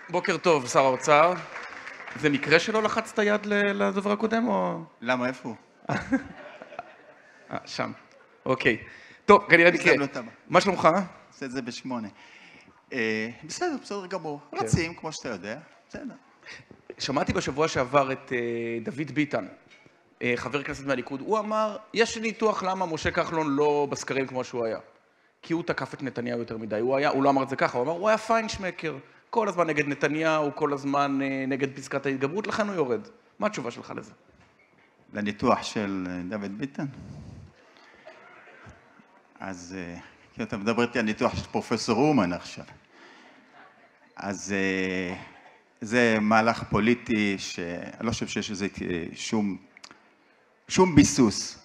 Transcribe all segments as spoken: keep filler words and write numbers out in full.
בוקר טוב, שר האוצר. זה מקרה שלא לחצת יד לדובר הקודם או... למה, איפה הוא? אה, שם. אוקיי. טוב, כנראה מקרה. מה שלומך? עושה את זה בשמונה. בסדר, בסדר גמור. רצים, כמו שאתה יודע. בסדר. שמעתי בשבוע שעבר את דוד ביטן, חבר כנסת מהליכוד. הוא אמר, יש לי ניתוח למה משה כחלון לא בסקרים כמו שהוא היה. כי הוא תקף את נתניהו יותר מדי. הוא היה, הוא לא אמר את זה ככה, הוא אמר, הוא היה פיינשמקר. כל הזמן נגד נתניהו, כל הזמן נגד פסקת ההתגברות, לכן הוא יורד. מה התשובה שלך לזה? לניתוח של דוד ביטן? אז, כי אתה מדבר איתי על ניתוח של פרופסור אומן עכשיו. אז זה מהלך פוליטי שאני לא חושב שיש לזה שום, שום ביסוס.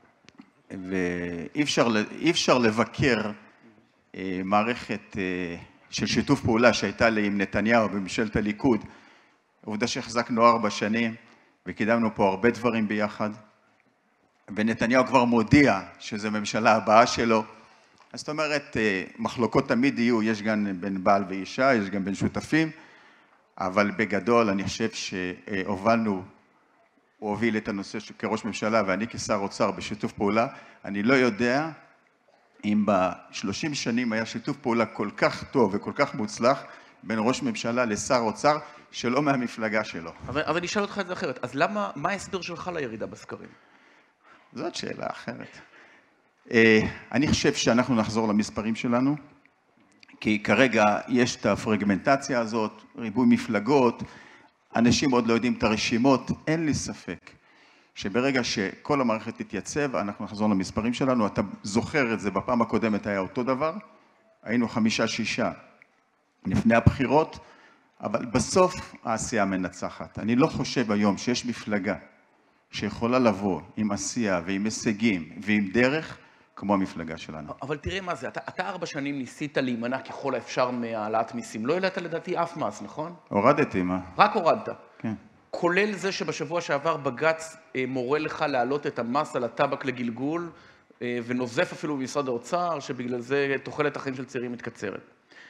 ואי אפשר, אי אפשר לבקר מערכת של שיתוף פעולה שהייתה לי עם נתניהו בממשלת הליכוד. עובדה שהחזקנו ארבע שנים וקידמנו פה הרבה דברים ביחד. ונתניהו כבר מודיע שזו ממשלה הבאה שלו. אז זאת אומרת, מחלוקות תמיד יהיו, יש גם בין בעל ואישה, יש גם בין שותפים, אבל בגדול אני חושב שהובלנו, הוא הוביל את הנושא כראש ממשלה ואני כשר אוצר בשיתוף פעולה. אני לא יודע אם ב-שלושים שנים היה שיתוף פעולה כל כך טוב וכל כך מוצלח בין ראש ממשלה לשר אוצר שלא מהמפלגה שלו. אבל, אבל אני אשאל אותך את זה אחרת. אז למה, מה ההסבר שלך לירידה בסקרים? זאת שאלה אחרת. אני חושב שאנחנו נחזור למספרים שלנו, כי כרגע יש את הפרגמנטציה הזאת, ריבוי מפלגות, אנשים עוד לא יודעים את הרשימות, אין לי ספק שברגע שכל המערכת תתייצב, אנחנו נחזור למספרים שלנו. אתה זוכר את זה, בפעם הקודמת היה אותו דבר, היינו חמישה, שישה לפני הבחירות, אבל בסוף העשייה מנצחת. אני לא חושב היום שיש מפלגה שיכולה לבוא עם עשייה ועם הישגים ועם דרך, כמו המפלגה שלנו. אבל תראה מה זה, אתה, אתה ארבע שנים ניסית להימנע ככל האפשר מהעלאת מיסים. לא העלית לדעתי אף מס, נכון? הורדתי, מה? רק הורדת. כן. כולל זה שבשבוע שעבר בג"ץ מורה לך להעלות את המס על הטבק לגלגול, ונוזף אפילו במשרד האוצר, שבגלל זה תוחלת החיים של צעירים מתקצרת.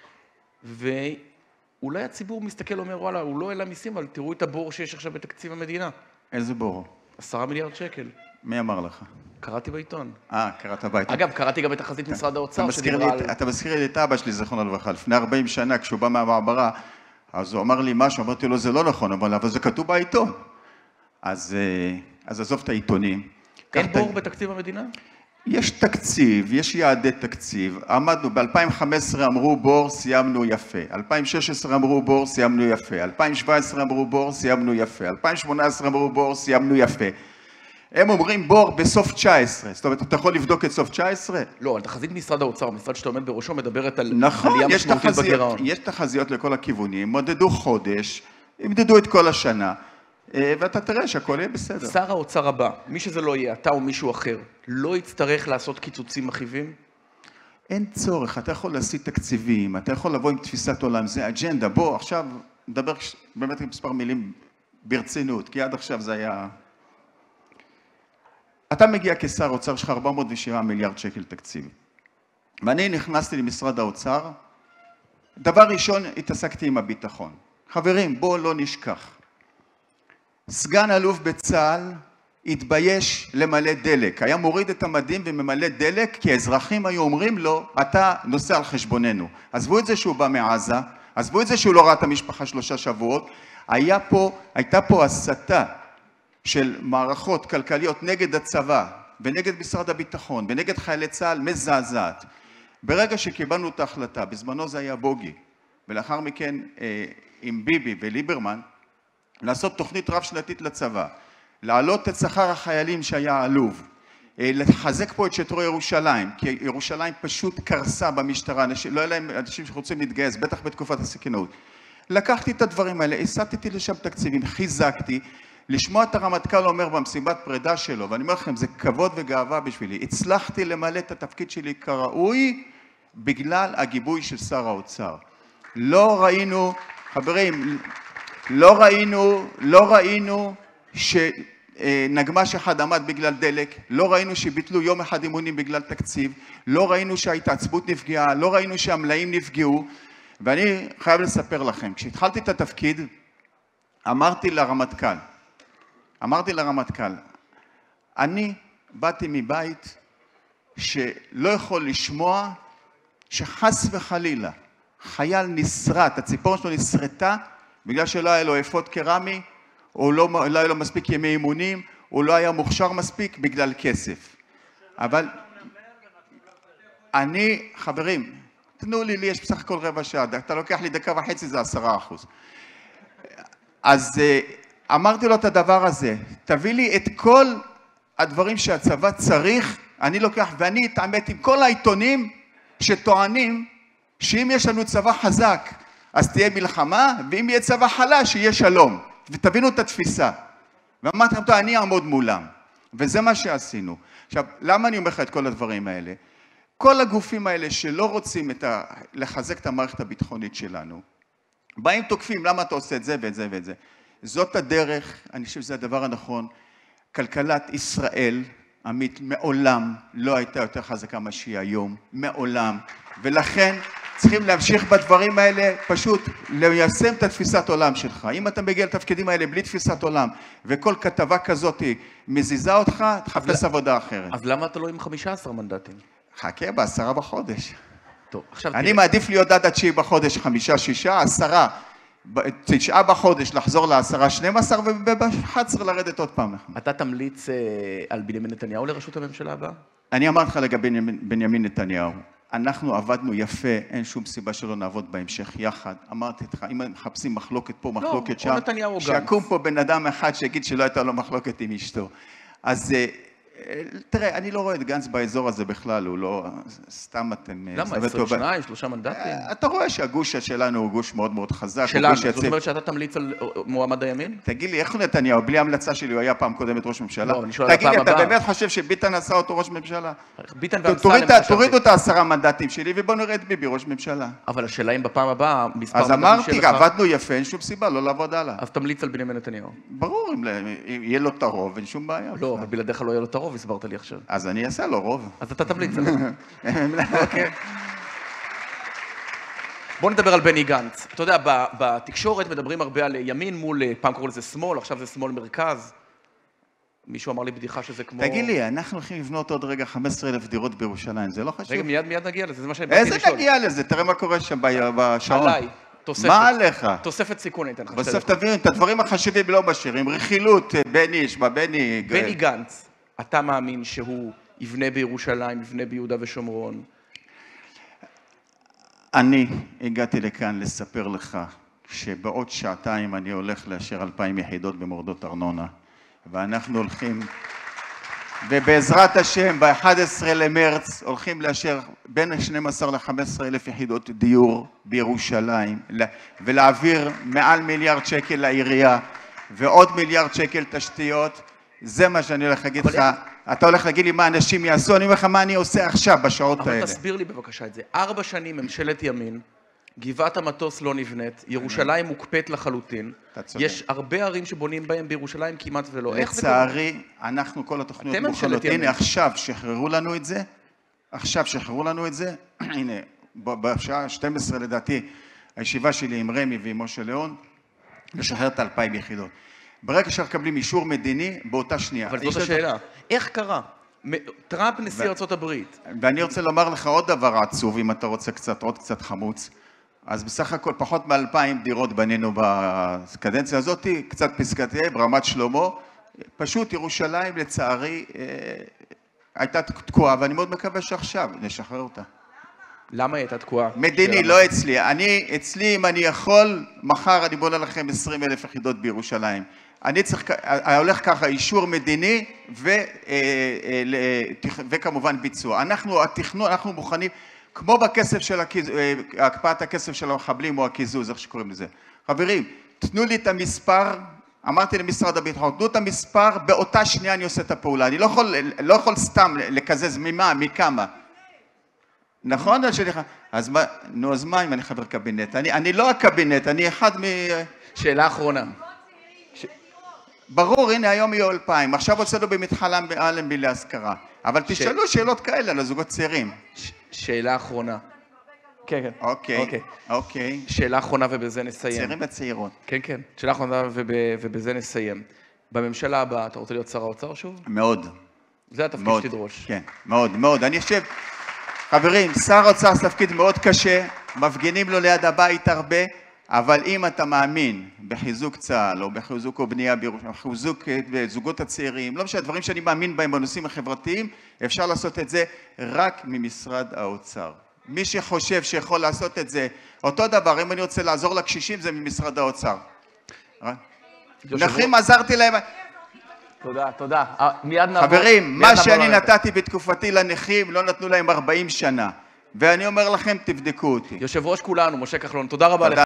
ואולי הציבור מסתכל ואומר, וואלה, הוא לא העלה מיסים, אבל תראו את הבור שיש עכשיו בתקציב המדינה. איזה בור? עשרה מיליארד שקל. מי אמר לך? קראתי בעיתון. אה, קראת בעיתון. אגב, קראתי גם את תחזית משרד האוצר שדיברה על... אתה מזכיר לי את אבא שלי, זכרונו לברכה, לפני ארבעים שנה, כשהוא בא מהמעברה, אז הוא אמר לי משהו, אמרתי לו, זה לא נכון, אבל זה כתוב בעיתון. אז, אז עזוב את העיתונים. אין בור בתקציב המדינה? יש תקציב, יש יעדי תקציב. עמדנו, ב-אלפיים וחמש עשרה אמרו בור, סיימנו יפה. אלפיים ושש עשרה אמרו בור, סיימנו יפה. אלפיים שבע עשרה אמרו בור, סיימנו יפה. אלפיים שמונה עשרה אמרו בור, סיימנו יפה. הם אומרים בור בסוף תשע עשרה. זאת אומרת, אתה יכול לבדוק את סוף תשע עשרה? לא, על תחזית משרד האוצר, המשרד שאתה עומד בראשו, מדברת על נכון, עלייה משמעותית בגירעון. יש תחזיות לכל הכיוונים, מודדו חודש, ימדדו את כל השנה, ואתה תראה שהכל יהיה בסדר. שר האוצר הבא, מי שזה לא יהיה, אתה או מישהו אחר, לא יצטרך לעשות קיצוצים מכאיבים? אין צורך, אתה יכול להסיט תקציבים, אתה יכול לבוא עם תפיסת עולם, זה אג'נדה. בוא, עכשיו, נדבר באמת עם מספר מילים ברצינות, כי עד עכשיו זה היה... אתה מגיע כשר אוצר, שלך ארבע מאות ושבעה מיליארד שקל תקציב. ואני נכנסתי למשרד האוצר, דבר ראשון, התעסקתי עם הביטחון. חברים, בואו לא נשכח. סגן אלוף בצה"ל התבייש למלא דלק. היה מוריד את המדים וממלא דלק, כי האזרחים היו אומרים לו, אתה נוסע על חשבוננו. עזבו את זה שהוא בא מעזה, עזבו את זה שהוא לא ראה את המשפחה שלושה שבועות. היה פה, הייתה פה הסתה של מערכות כלכליות נגד הצבא, ונגד משרד הביטחון, ונגד חיילי צה"ל, מזעזעת. ברגע שקיבלנו את ההחלטה, בזמנו זה היה בוגי, ולאחר מכן עם ביבי וליברמן, לעשות תוכנית רב שנתית לצבא, להעלות את שכר החיילים שהיה עלוב, לחזק פה את שטרו ירושלים, כי ירושלים פשוט קרסה במשטרה, אנשים, לא היה להם אנשים שרוצים להתגייס, בטח בתקופת הסכנות. לקחתי את הדברים האלה, הסעתי לשם תקציבים, חיזקתי, לשמוע את הרמטכ"ל אומר במסיבת פרידה שלו, ואני אומר לכם, זה כבוד וגאווה בשבילי. הצלחתי למלא את התפקיד שלי כראוי, בגלל הגיבוי של שר האוצר. לא ראינו, חברים, לא ראינו, לא ראינו שנגמש אחד עמד בגלל דלק, לא ראינו שביטלו יום אחד אימונים בגלל תקציב, לא ראינו שההתעצבות נפגעה, לא ראינו שהמלאים נפגעו, ואני חייב לספר לכם, כשהתחלתי את התפקיד, אמרתי לרמטכ"ל, אמרתי לרמטכ"ל, אני באתי מבית שלא יכול לשמוע שחס וחלילה חייל נשרט, הציפורן שלו נשרטה בגלל שלא היה לו אפוד קרמי, או לא, לא היה לו מספיק ימי אימונים, הוא לא היה מוכשר מספיק בגלל כסף. אבל אני, חברים, תנו לי, לי יש בסך הכל רבע שעה, אתה לוקח לי דקה וחצי, זה עשרה אחוז. אז אמרתי לו את הדבר הזה, תביא לי את כל הדברים שהצבא צריך, אני לוקח, ואני אתעמת עם כל העיתונים שטוענים שאם יש לנו צבא חזק, אז תהיה מלחמה, ואם יהיה צבא חלש, יהיה שלום. ותבינו את התפיסה. ואמרתי לכם, אני אעמוד מולם. וזה מה שעשינו. עכשיו, למה אני אומר לך את כל הדברים האלה? כל הגופים האלה שלא רוצים את ה... לחזק את המערכת הביטחונית שלנו, באים תוקפים, למה אתה עושה את זה ואת זה ואת זה? זאת הדרך, אני חושב שזה הדבר הנכון. כלכלת ישראל, עמית, מעולם לא הייתה יותר חזקה מה שהיא היום. מעולם. ולכן צריכים להמשיך בדברים האלה, פשוט ליישם את התפיסת עולם שלך. אם אתה מגיע לתפקידים האלה בלי תפיסת עולם, וכל כתבה כזאת מזיזה אותך, תחפש עבודה אחרת. אז למה אתה לא עם חמישה עשר מנדטים? חכה, בעשרה בחודש. טוב, עכשיו אני מעדיף להיות עד התשיעי בחודש, חמישה, שישה, עשרה, תשעה בחודש, לחזור לעשרה, שנים עשר, וב-אחת עשרה לרדת עוד פעם. אתה תמליץ על בנימין נתניהו לראשות הממשלה הבאה? אני אמרתי לך לגבי בנימין נתניהו. אנחנו עבדנו יפה, אין שום סיבה שלא נעבוד בהמשך יחד. אמרתי לך, אם מחפשים מחלוקת פה, מחלוקת שם, שיקום פה בן אדם אחד שיגיד שלא הייתה לו מחלוקת עם אשתו. אז תראה, אני לא רואה את גנץ באזור הזה בכלל, הוא לא, סתם אתם... למה? עשרים ושניים, שלושה מנדטים? אתה רואה שהגוש שלנו הוא גוש מאוד מאוד חזק. שלנו, זאת אומרת שאתה תמליץ על מועמד הימין? תגיד לי, איך נתניהו, בלי המלצה שלי, הוא היה פעם קודמת ראש ממשלה? לא, אני שואל על הפעם הבאה. תגיד לי, אתה באמת חושב שביטן עשה אותו ראש ממשלה? ביטן ואמסלם... תורידו את העשרה מנדטים שלי ובוא נראה את ביבי ראש ממשלה. אבל השאלה אם בפעם הבאה, מספר אז אמרתי, עבדנו יפה, אין שום סיבה, לא לעבוד הלאה. אז תמליץ על בנימין נתניהו. ברור, אם יהיה לו את הרוב, אין שום בעיה. לא, אבל בלעדיך לא יהיה לו את הרוב, הסברת לי עכשיו. אז אני אעשה לו רוב. אז אתה תמליץ עליו. אוקיי. בוא נדבר על בני גנץ. אתה יודע, בתקשורת מדברים הרבה על ימין מול, פעם קראו לזה שמאל, עכשיו זה שמאל מרכז. מישהו אמר לי בדיחה שזה כמו... תגיד לי, אנחנו הולכים לבנות עוד רגע חמישה עשר אלף דירות בירושלים, זה לא חשוב? רגע, מיד מיד נגיע לזה, זה מה שאני באתי לשאול. איזה נגיע לזה? תראה מה קורה שם בשעון. עליי, תוספת. מה עליך? תוספת סיכון איתן לך. בסוף תביאו את הדברים החשובים לא משאירים, רכילות, בני, ישמע, בני... בני גנץ, אתה מאמין שהוא יבנה בירושלים, יבנה ביהודה ושומרון? אני הגעתי לכאן לספר לך שבעוד שעתיים אני הולך לאשר אלפיים יחידות במורדות ארנונה, ואנחנו הולכים, ובעזרת השם ב-אחד עשר למרץ הולכים לאשר בין שנים עשר ל-חמש עשרה אלף יחידות דיור בירושלים, ולהעביר מעל מיליארד שקל לעירייה, ועוד מיליארד שקל תשתיות. זה מה שאני הולך להגיד לך. אתה הולך להגיד לי מה אנשים יעשו, אני אומר לך מה אני עושה עכשיו בשעות האלה. אבל תסביר לי בבקשה את זה. ארבע שנים ממשלת ימין, גבעת המטוס לא נבנית, ירושלים מוקפאת לחלוטין. יש הרבה ערים שבונים בהם בירושלים כמעט ולא. לצערי, אנחנו כל התוכניות מוכנות. הנה, עכשיו שחררו לנו את זה. עכשיו שחררו לנו את זה. הנה, בשעה שתים עשרה לדעתי, הישיבה שלי עם רמי ועם משה ליאון, לשחרר את אלפיים יחידות. ברגע שאנחנו מקבלים אישור מדיני, באותה שנייה. אבל זאת השאלה. איך קרה? טראמפ נשיא ארצות הברית. ואני רוצה לומר לך עוד דבר עצוב, אם אתה רוצה קצת, עוד קצת חמוץ. אז בסך הכל פחות מאלפיים דירות בנינו בקדנציה הזאת, קצת פסקתי, ברמת שלמה. פשוט ירושלים, לצערי, הייתה תקועה, ואני מאוד מקווה שעכשיו נשחרר אותה. למה היא הייתה תקועה? מדיני, לא אצלי. אני, אצלי, אם אני יכול, מחר אני בונה לכם עשרים אלף יחידות בירושלים. אני צריך, הולך ככה, אישור מדיני ו, וכמובן ביצוע. אנחנו, התכנון, אנחנו מוכנים, כמו בכסף של הקפאת הכסף של המחבלים או הקיזוז, איך שקוראים לזה. חברים, תנו לי את המספר, אמרתי למשרד הביטחון, תנו את המספר, באותה שנייה אני עושה את הפעולה. אני לא יכול, לא יכול סתם לקזז ממה, מכמה. נכון? אז מה, נו, אז מה אם אני חבר קבינט? אני, אני לא הקבינט, אני אחד מ... שאלה אחרונה. ש... ברור, הנה, היום יהיו אלפיים. עכשיו הוצאנו במתחלם באלנבי להשכרה. אבל תשאלו ש... שאלות כאלה לזוגות צעירים. ש... שאלה אחרונה. כן, כן. אוקיי, אוקיי. שאלה אחרונה ובזה נסיים. צעירים וצעירות. כן, כן. שאלה אחרונה ובזה נסיים. בממשלה הבאה, אתה רוצה להיות שר האוצר שוב? מאוד. זה התפקיד מאוד, שתדרוש. כן, מאוד, מאוד. אני חושב, חברים, שר האוצר זה תפקיד מאוד קשה, מפגינים לו ליד הבית הרבה, אבל אם אתה מאמין בחיזוק צה"ל, או בחיזוק או בנייה בירושלים, חיזוק בזוגות הצעירים, לא משנה, דברים שאני מאמין בהם בנושאים החברתיים, אפשר לעשות את זה רק ממשרד האוצר. מי שחושב שיכול לעשות את זה, אותו דבר, אם אני רוצה לעזור לקשישים, זה ממשרד האוצר. נכים עזרתי להם... תודה, תודה. מיד נעבור. חברים, מה שאני נתתי בתקופתי לנכים, לא נתנו להם ארבעים שנה. ואני אומר לכם, תבדקו אותי. יושב ראש כולנו, משה כחלון, תודה רבה לך.